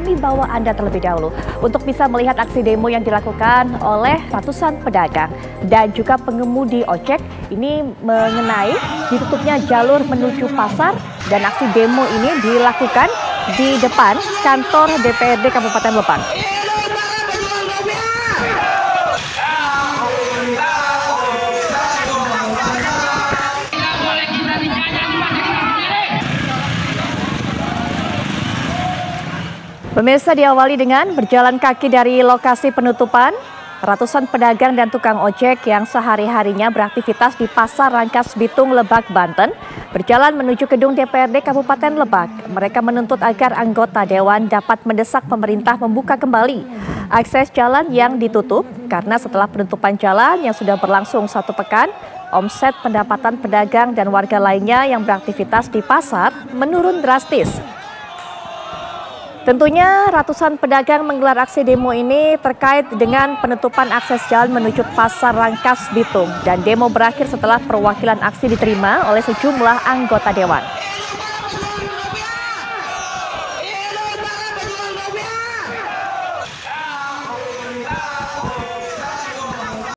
kami bawa Anda terlebih dahulu untuk bisa melihat aksi demo yang dilakukan oleh ratusan pedagang dan juga pengemudi ojek. Ini mengenai ditutupnya jalur menuju pasar dan aksi demo ini dilakukan di depan kantor DPRD Kabupaten Lebak. Pemirsa, diawali dengan berjalan kaki dari lokasi penutupan, ratusan pedagang dan tukang ojek yang sehari-harinya beraktivitas di Pasar Rangkas Bitung, Lebak, Banten, berjalan menuju gedung DPRD Kabupaten Lebak. Mereka menuntut agar anggota Dewan dapat mendesak pemerintah membuka kembali akses jalan yang ditutup, karena setelah penutupan jalan yang sudah berlangsung 1 pekan, omset pendapatan pedagang dan warga lainnya yang beraktivitas di pasar menurun drastis. Tentunya ratusan pedagang menggelar aksi demo ini terkait dengan penutupan akses jalan menuju Pasar Rangkas Bitung, dan demo berakhir setelah perwakilan aksi diterima oleh sejumlah anggota Dewan.